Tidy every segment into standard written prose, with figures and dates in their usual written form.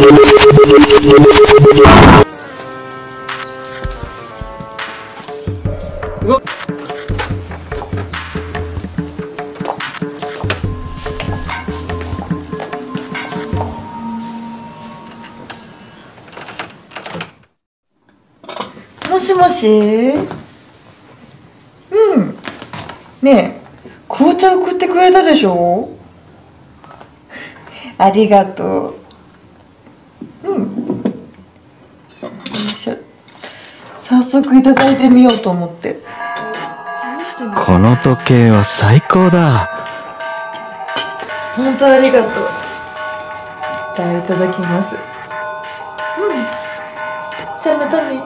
うわっ、 もしもし。うん。ねえ、紅茶送ってくれたでしょ。ありがとう。うん。よいしょ。早速いただいてみようと思って。 この時計は最高だ。 本当ありがとう。じゃあいただきます。うん。じゃあまたね。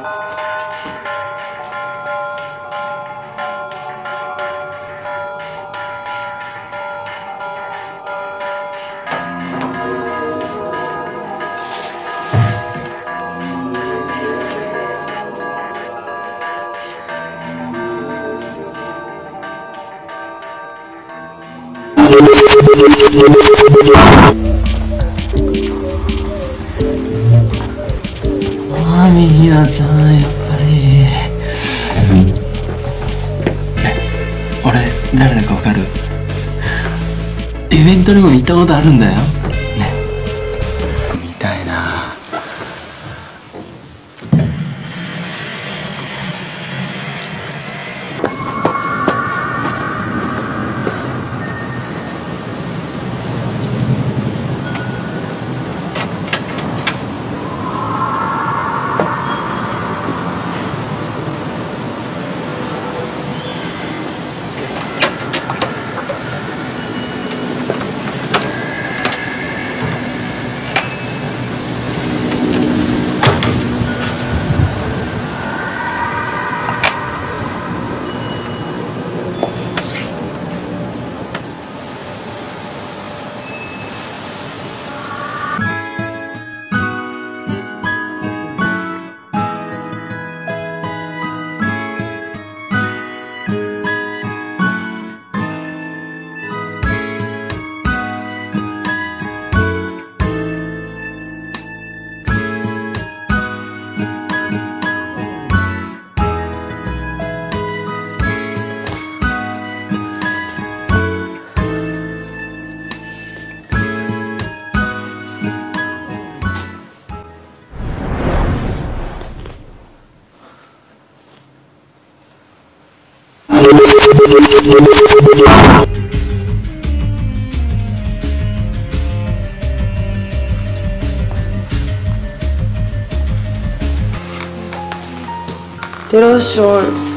ああ、みひなちゃん、やっぱり。俺、誰だかわかる？イベントにも行ったことあるんだよ。ね。みたいな。 いってらっしゃい。